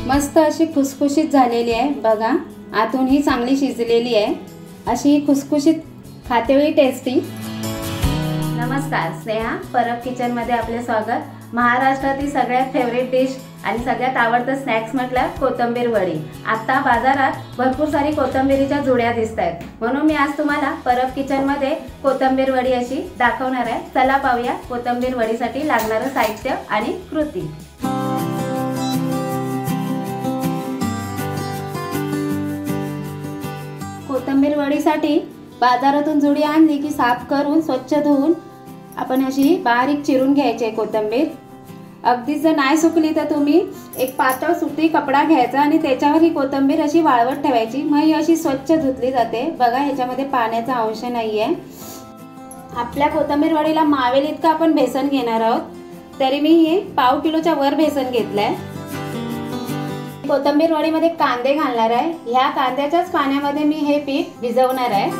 मस्त अशी खुसखुशीत झालेली आहे बघा। आतूनही चांगली शिजलेली आहे। अशी खुसखुशीत खातेवेळी टेस्टी। नमस्कार, स्नेहा परब किचन मध्ये आपले स्वागत। महाराष्ट्रातील सगळ्यात फेवरेट डिश आणि सगळ्यात आवडतं स्नॅक्स म्हटलं कोथिंबीर वडी। आता बाजारात भरपूर सारी कोथिंबीरीच्या जुड्या दिसतात, म्हणून मी आज तुम्हाला परब किचन मध्ये कोथिंबीर वडी अशी दाखवणार आहे। चला पाहूया कोथिंबीर वडीसाठी लागणारं साहित्य आणि कृती। कोथिंबीर वडीसाठी बाजारातून जुडी आणली की साफ करून स्वच्छ धुवून आपण अशी बारीक चिरून घ्यायची आहे कोथिंबीर। अगदी जर नाही सुकली तर तुम्ही एक पातळ सुती कपडा घ्यायचा आणि त्याच्यावर ही कोथिंबीर अशी वाळवत ठेवायची। मग ही अशी स्वच्छ धुतली जाते। बघा ह्याच्यामध्ये पाण्याचा अंश नाहीये। आपल्या कोथिंबीर वडीला मावेल इतकं आपण बेसन घेणार आहोत, तरी मी हे पाव किलोच्या वर बेसन घेतलंय। कोथिंबीर वडीमध्ये कांदे घालणार आहे। ह्या कांद्याच्याच पाण्यामध्ये मी हे पीठ भिजवणार आहे।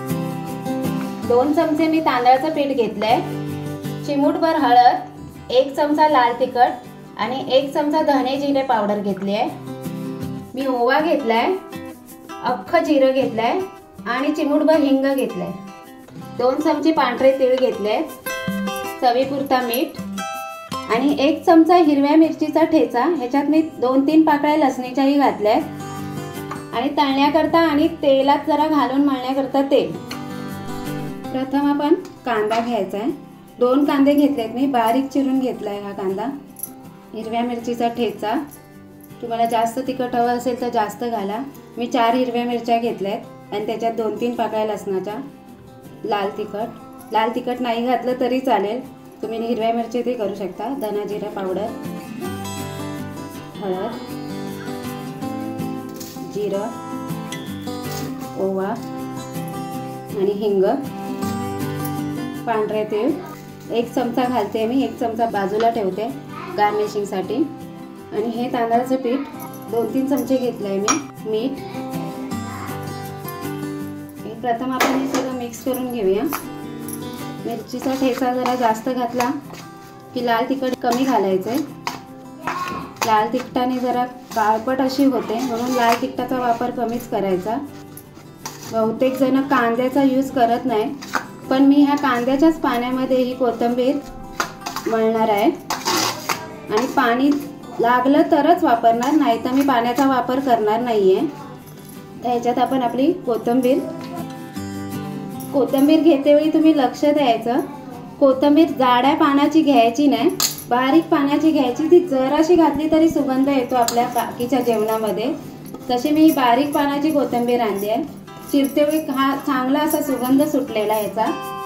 2 चमचे मी तांदळाचं पीठ घेतलंय, चिमूटभर हळद, 1 चमचा लाल तिखट आणि 1 चमचा धने जिरे पावडर घेतली आहे। मी ओवा घेतलाय, अख्खं जिरं घेतलंय आणि चिमूटभर हिंग घेतलंय। 2 चमचे पांढरे तीळ घेतले, चवीपुरता मीठ आणि 1 चमचा हिरव्या मिरचीचा ठेचा। ह्याच्यात मी 2-3 पाकळ्या लसणीच्याही घातल्या आणि तळण्याकरता आणि तेलात जरा घालून मळण्याकरता तेल। प्रथम आपण कांदा घ्यायचा आहे। 2 कांदे घेतलेत मी, बारीक चिरून घेतलाय हा कांदा। हिरव्या मिरचीचा ठेचा, तुम्हाला जास्त तिखट हवं असेल तर जास्त घाला। मी 4 हिरव्या मिरच्या घेतल्यात आणि त्याच्यात 2-3 पाकळ्या लसणाच्या। लाल तिखट नाही घातलं तरी चालेल, तुम्ही हिरव्या मिरची ते करू शकता। धना जिरा पावडर, हळद, जिरं, ओवा आणि हिंग, पांढरे तीळ 1 चमचा घालते मी, 1 चमचा बाजूला ठेवते गार्निशिंगसाठी। आणि हे तांदळाचं पीठ 2-3 चमचे घेतलंय मी, मीठ। हे प्रथम आपण हे सगळं मिक्स करून घेऊया। मिरचीचा ठेचा जरा जास्त घातला की लाल तिखट कमी घालायचे। लाल तिखटाने जरा काळपट अशी होते, म्हणून लाल तिखटाचा वापर कमीच करायचा। बहुतेक जण कांद्याचा यूज करत नाही, पण मी ह्या कांद्याच्याच पाण्यामध्ये ही कोथिंबीर मळणार आहे आणि पाणी लागलं तरच वापरणार, नाही तर मी पाण्याचा वापर करणार नाहीये। ह्याच्यात आपण आपली कोथिंबीर घेतेवेळी तुम्ही लक्ष द्यायचं, कोथिंबीर जाड्या पानाची घ्यायची नाही, बारीक पानाची घ्यायची। ती जराशी घातली तरी सुगंध येतो आपल्या बाकीच्या जेवणामध्ये। तशी मी बारीक पानाची कोथिंबीर आणली आहे। चिरतेवेळी हा चांगला असा सुगंध सुटलेला याचा।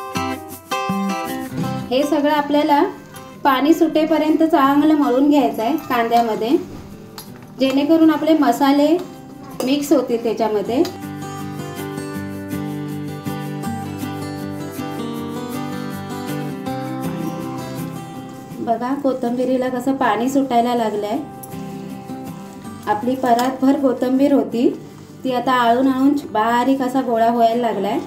हे सगळं आपल्याला पाणी सुटेपर्यंत चांगलं मळून घ्यायचं आहे कांद्यामध्ये, जेणेकरून आपले मसाले मिक्स होतील त्याच्यामध्ये। बघा कोथिंबीरीला कसं पाणी सुटायला लागलंय। आपली परातभर कोथिंबीर होती, ती आता आळून आळून बारीक असा गोळा व्हायला लागलाय,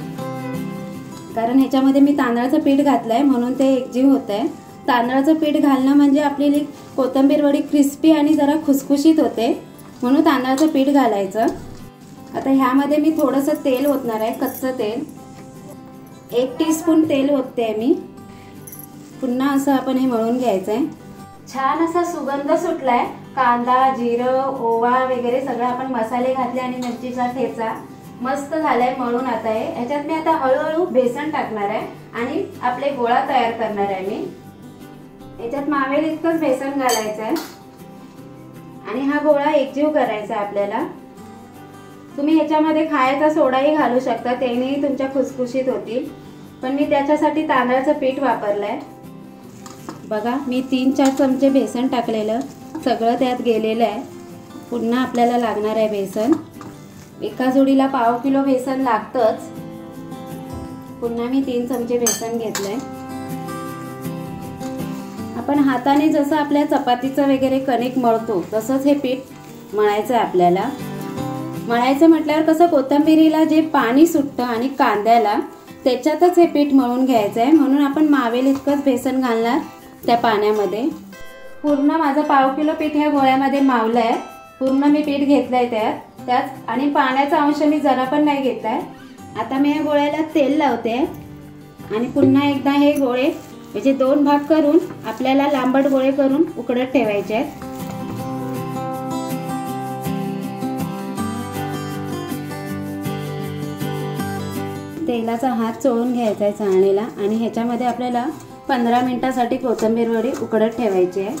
कारण ह्याच्यामध्ये मी तांदळाचं पीठ घातलंय म्हणून ते एकजीव होतंय। तांदळाचं पीठ घालणं म्हणजे आपली कोथिंबीर वडी क्रिस्पी आणि जरा खुसखुशीत होते, म्हणून तांदळाचं पीठ घालायचं। आता ह्यामध्ये मी थोडंसं तेल ओतणार आहे, कच्चं तेल। 1 टीस्पून तेल ओतते मी। पुन्हा असं आपण हे मळून घ्यायचं आहे। छान असा सुगंध सुटलाय। कांदा, जिरं, ओवा वगैरे सगळं आपण मसाले घातले आणि मिरचीचा ठेचा मस्त झालाय मळून। आता आहे ह्याच्यात मी आता हळूहळू बेसन टाकणार आहे आणि आपले गोळा तयार करणार आहे मी। ह्याच्यात मावेल इतकंच बेसन घालायचं आहे आणि हा गोळा एकजीव करायचा आहे आपल्याला। तुम्ही ह्याच्यामध्ये खायचा सोडाही घालू शकता, त्यानेही तुमच्या खुसखुशीत होतील, पण मी त्याच्यासाठी तांदळाचं पीठ वापरलंय। बघा मी 3-4 चमचे बेसन टाकलेलं, सगळं त्यात गेलेलं आहे। पुन्हा आपल्याला लागणार आहे बेसन। एका जोडीला पाव किलो बेसन लागतंच। पुन्हा मी 3 चमचे बेसन घेतलंय। आपण हाताने जसं आपल्या चपातीचं वगैरे कणिक मळतो तसंच हे पीठ मळायचं आहे आपल्याला। मळायचं म्हटल्यावर कसं कोथिंबीरीला जे पाणी सुटतं आणि कांद्याला त्याच्यातच हे पीठ मळून घ्यायचं आहे, म्हणून आपण मावेल इतकंच बेसन घालणार त्या पाण्यामध्ये। पूर्ण माझं पाव किलो पीठ ह्या गोळ्यामध्ये मावलं आहे. पूर्ण मी पीठ घेतलं आहे त्यात आणि पाण्याचा अंश मी जरा पण नाही घेतला आहे. आता मी या गोळ्याला तेल लावते आणि पुन्हा एकदा हे गोळे म्हणजे 2 भाग करून आपल्याला लांबट गोळे करून उकडत ठेवायचे आहेत. तेलाचा हात चोळून घ्यायचा आहे चाळणीला आणि ह्याच्यामध्ये आपल्याला 15 मिनिटासाठी कोथिंबीर वडी उकडत ठेवायची आहे.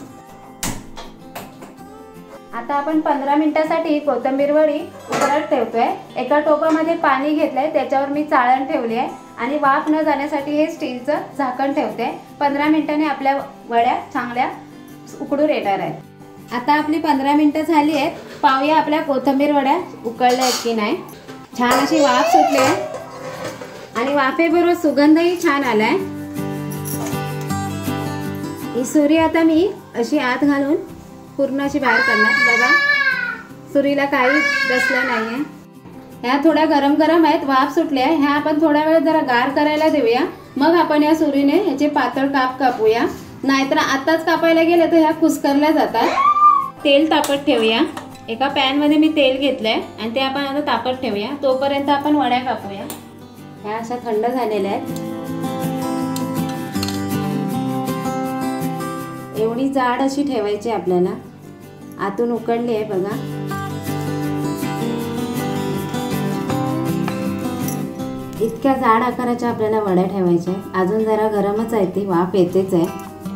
आता आपण 15 मिनिटासाठी कोथिंबीर वडी उकडत ठेवतोय. एका टोपामध्ये पाणी घेतलंय, त्याच्यावर मी चाळण ठेवली आहे आणि वाफ न जाण्यासाठी हे स्टीलचं झाकण ठेवते. 15 मिनिटांनी आपल्या वड्या चांगल्या उकडून येणार आहेत. आता आपली 15 मिनिटं झाली आहेत. पाहूया आपल्या कोथिंबीर वड्या उकळल्या आहेत की नाही. छान अशी वाफ सुटली आहे आणि वाफेबरोबर सुगंधही छान आलाय. ही सुरी आता मी अशी आत घालून पूर्ण अशी बाहेर करणार. बघा, सुरीला काही बसलं नाहीये. ह्या थोड्या गरम गरम आहेत, वाफ सुटली आहे. ह्या आपण थोड्या वेळ जरा गार करायला देऊया, मग आपण या सुरीने ह्याचे पातळ काप कापूया. नाहीतर आताच कापायला गेले तर ह्या कुस्करल्या जातात. तेल तापत ठेवूया. एका पॅन मध्ये मी तेल घेतलंय आणि ते आपण आता तापत ठेवूया. तोपर्यंत आपण वड्या कापूया. ह्या अशा थंड झालेल्या आहेत. एवढी जाड अशी ठेवायची आपल्याला. आतून उकडली आहे बघा. इतक्या जाड आकाराच्या आपल्याला वड्या ठेवायच्या. अजून जरा गरमच आहे, ती वाफ येतेच आहे.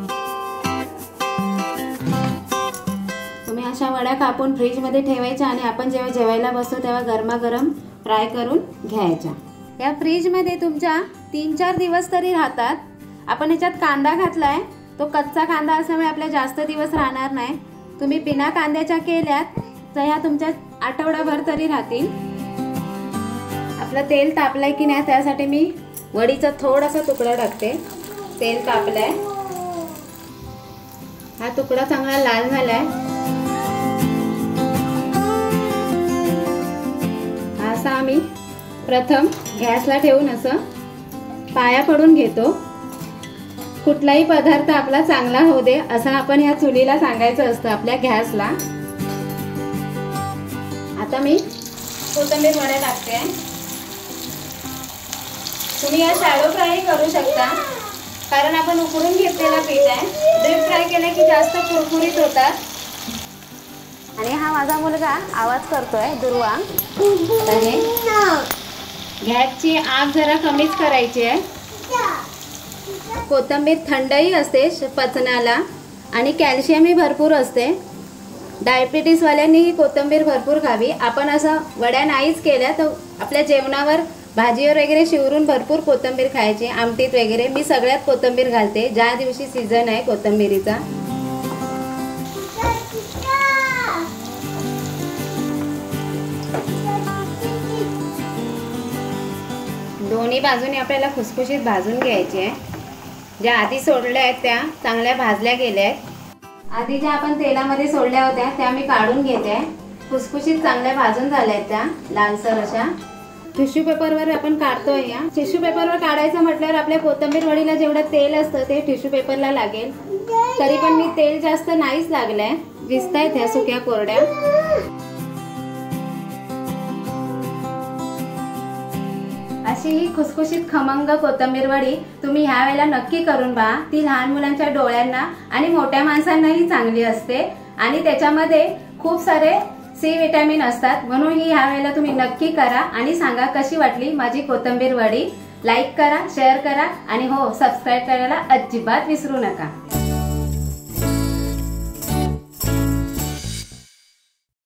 तुम्ही अशा वड्या कापून फ्रीज मध्ये ठेवायच्या आणि आपण जेव्हा जेवायला बसतो तेव्हा गरमागरम फ्राय करून घ्यायच्या. या फ्रीज मध्ये तुमच्या 3-4 दिवस तरी राहतात. आपण याच्यात कांदा घातलाय, तो कच्चा कांदा असल्यामुळे आपल्या जास्त दिवस राहणार नाही. तुम्ही बिना कांद्याच्या केल्यात तर ह्या तुमच्या आठवडाभर तरी राहतील. आपलं तेल तापलंय की नाही त्यासाठी मी वडीचा थोडासा तुकडा टाकते. तेल तापलंय. हा तुकडा चांगला लाल झालाय. असा आम्ही प्रथम गॅसला ठेवून असं पाया पडून घेतो. कुठलाही पदार्थ आपला चांगला होऊ दे असं आपण या चुलीला सांगायचं असतं आपल्या गॅसला. आता मी कोथिंबीर वड्या टाकते. तुम्ही या शॅलो फ्राय करू शकता, कारण आपण उकडून घेतलेला पीठ आहे. डीप फ्राय केलं की जास्त कुरकुरीत होतात. आणि हा माझा मुलगा आवाज करतोय दुर्वा. गॅसची आग जरा कमीच करायची आहे. कोथिंबीर थंडही असते पचनाला आणि कॅल्शियमही भरपूर असते. डायबिटीसवाल्यांनी ही कोथिंबीर भरपूर खावी. आपण असं वड्या नाहीच केल्या तर आपल्या जेवणावर भाजीवर वगैरे शिवरून भरपूर कोथिंबीर खायची. आमटीत वगैरे मी सगळ्यात कोथिंबीर घालते ज्या दिवशी सीझन आहे कोथिंबीरीचा. दोन्ही बाजूने आपल्याला खुसखुशीत भाजून घ्यायचे आहे. ज्या आधी सोडल्या आहेत त्या चांगल्या भाजल्या गेल्या आहेत. आधी ज्या आपण तेलामध्ये सोडल्या होत्या त्या मी काढून घेते. खुसखुशीत चांगल्या भाजून झाल्या आहेत त्या लालसर अशा. टिश्यू पेपरवर आपण काढतोय. या टिश्यू पेपरवर काढायचं म्हटल्यावर आपल्या कोथिंबीर वडीला जेवढं तेल असतं ते टिश्यू पेपरला लागेल. तरी पण मी तेल जास्त नाहीच लागलंय. दिसतायत ह्या सुक्या कोरड्या. अशी ही खुसखुशीत खमंग कोथिंबीर वडी तुम्ही ह्या वेळेला नक्की करून पहा. ती लहान मुलांच्या डोळ्यांना आणि मोठ्या माणसांनाही चांगली असते आणि त्याच्यामध्ये खूप सारे सी विटॅमिन असतात. म्हणून ही ह्या वेळेला तुम्ही नक्की करा आणि सांगा कशी वाटली माझी कोथिंबीर वडी. लाईक करा, शेअर करा आणि हो सबस्क्राईब करायला अजिबात विसरू नका.